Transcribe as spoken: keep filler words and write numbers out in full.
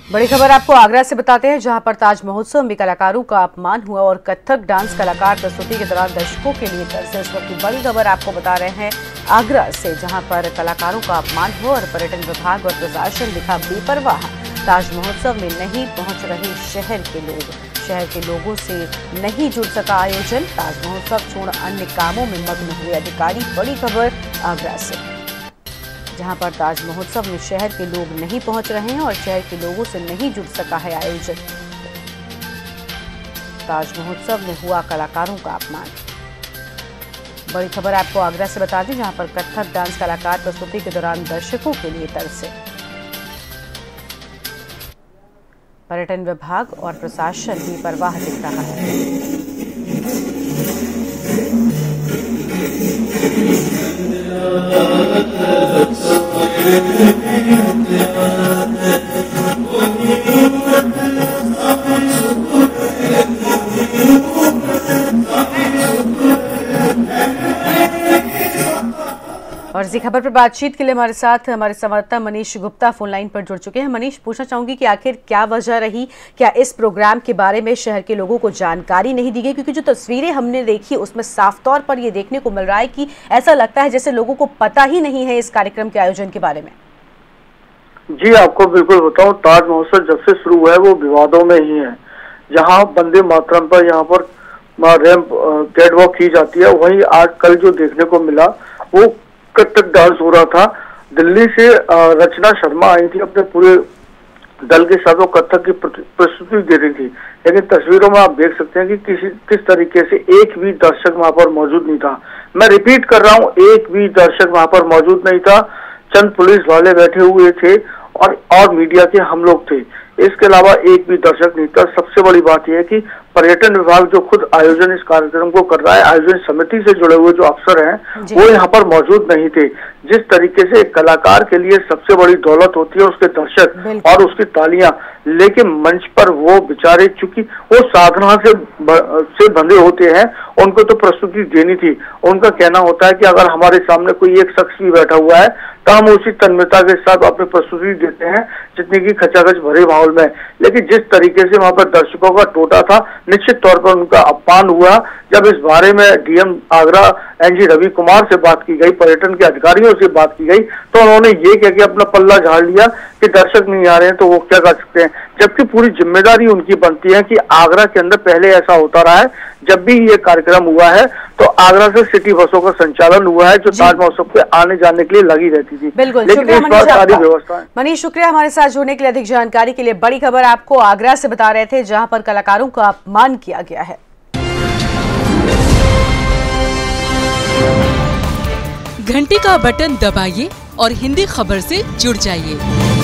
बड़ी खबर आपको आगरा से बताते हैं, जहां पर ताज महोत्सव में कलाकारों का अपमान हुआ और कथक डांस कलाकार प्रस्तुति के दौरान दर्शकों के लिए तरसे। इस वक्त की बड़ी खबर आपको बता रहे हैं आगरा से, जहां पर कलाकारों का अपमान हुआ और पर्यटन विभाग और प्रशासन दिखा बेपरवाह। ताज महोत्सव में नहीं पहुंच रहे शहर के लोग, शहर के लोगों से नहीं जुड़ सका आयोजन। ताज महोत्सव छोड़ अन्य कामों में मग्न हुए अधिकारी। बड़ी खबर आगरा से, जहां पर ताज महोत्सव में शहर के लोग नहीं पहुंच रहे हैं और शहर के लोगों से नहीं जुड़ सका है आयोजन। ताज महोत्सव में हुआ कलाकारों का अपमान। बड़ी खबर आपको आगरा से बता दें, जहां पर कथक डांस कलाकार प्रस्तुति के दौरान दर्शकों के लिए तरसे। पर्यटन विभाग और प्रशासन बेपरवाह दिख रहा है। और इसी खबर पर बातचीत के लिए हमारे साथ हमारे संवाददाता मनीष गुप्ता फोन लाइन पर जुड़ चुके हैं। मनीष, पूछना चाहूंगी कि आखिर क्या वजह रही, क्या इस प्रोग्राम के बारे में शहर के लोगों को जानकारी नहीं दी गई? क्योंकि जो तस्वीरें हमने देखी उसमें साफ तौर पर यह देखने को मिल रहा है कि ऐसा लगता है जैसे लोगों को पता ही नहीं है इस कार्यक्रम के आयोजन के बारे में। जी, आपको बिल्कुल बताऊं, ताज महोत्सव जब से शुरू हुआ है वो विवादों में ही है। जहाँ वंदे मातरम पर यहाँ पर रैंप कैट वॉक की जाती है, वहीं आज कल जो देखने को मिला वो कथक डांस हो रहा था। दिल्ली से रचना शर्मा आई थी, अपने पूरे दल के साथ वो कथक की प्रस्तुति दे रही थी। लेकिन तस्वीरों में आप देख सकते हैं कि किसी किस तरीके से एक भी दर्शक वहां पर मौजूद नहीं था। मैं रिपीट कर रहा हूँ, एक भी दर्शक वहां पर मौजूद नहीं था। चंद पुलिस वाले बैठे हुए थे और और मीडिया के हम लोग थे, इसके अलावा एक भी दर्शक नहीं था। सबसे बड़ी बात यह है कि पर्यटन विभाग जो खुद आयोजन इस कार्यक्रम को कर रहा है, आयोजन समिति से जुड़े हुए जो अफसर हैं वो यहाँ पर मौजूद नहीं थे। जिस तरीके से एक कलाकार के लिए सबसे बड़ी दौलत होती है उसके दर्शक और उसकी तालियां, लेकिन मंच पर वो बेचारे चूंकि वो साधना से से बंधे होते हैं, उनको तो प्रस्तुति देनी थी। उनका कहना होता है कि अगर हमारे सामने कोई एक शख्स भी बैठा हुआ है तो हम उसी तन्मयता के साथ अपनी प्रस्तुति देते हैं जितनी की खचाखच भरे माहौल में। लेकिन जिस तरीके से वहां पर दर्शकों का टोटा था, निश्चित तौर पर उनका अपमान हुआ। जब इस बारे में डीएम आगरा एनजी रवि कुमार से बात की गई, पर्यटन के अधिकारियों से बात की गई, तो उन्होंने ये कह के अपना पल्ला झाड़ लिया कि दर्शक नहीं आ रहे हैं तो वो क्या कर सकते हैं। जबकि पूरी जिम्मेदारी उनकी बनती है कि आगरा के अंदर पहले ऐसा होता रहा है, जब भी ये कार्यक्रम हुआ है तो आगरा से सिटी बसों का संचालन हुआ है जो ताज महोत्सव पे आने जाने के लिए लगी रहती थी। बिल्कुल, लेकिन इस बार सारी व्यवस्था। मनीष, शुक्रिया हमारे साथ जुड़ने के लिए। अधिक जानकारी के लिए बड़ी खबर आपको आगरा से बता रहे थे, जहां पर कलाकारों का अपमान किया गया है। घंटी का बटन दबाइए और हिंदी खबर से जुड़ जाइए।